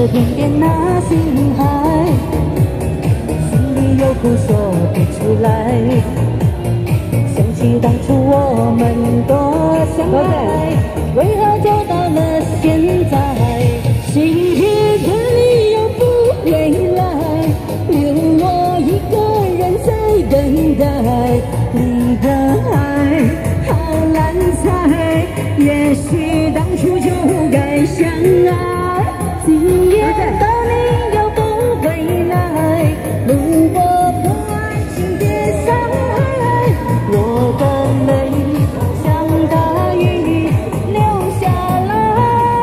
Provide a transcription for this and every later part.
甜甜那心海，心里有苦说不出来。想起当初我们多相爱，为何走到了现在？心贴着你又不回来，留我一个人在等待。你的爱好难猜，也许当初就该相爱。今夜的你又不回来，如果不爱请别伤害。我的泪像大雨流下来。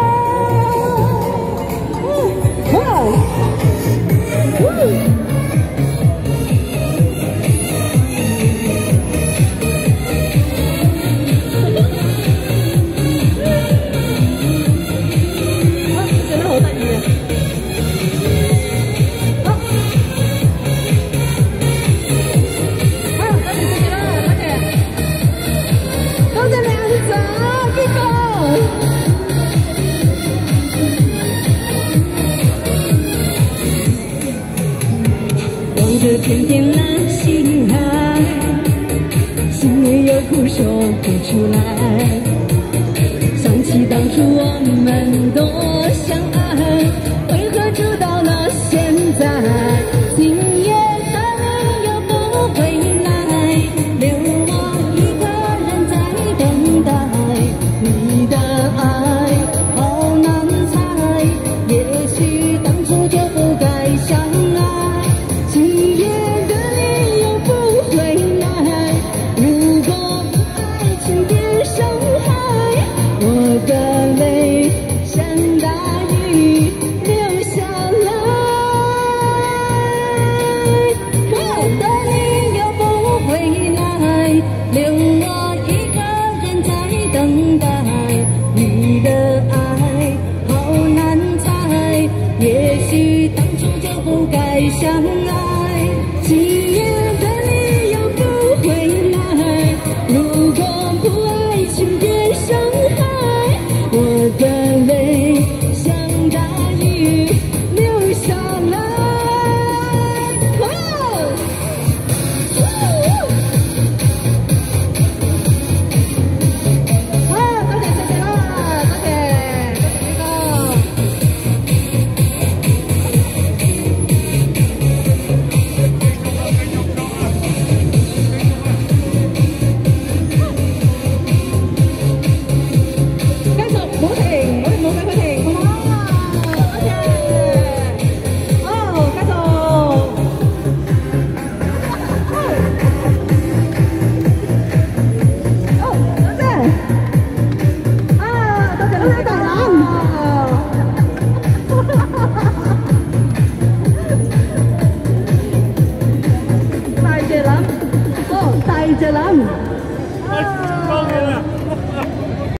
真的好大雨。望着甜甜那心海，心里有苦说不出来。想起当初我们多相爱，为何走到了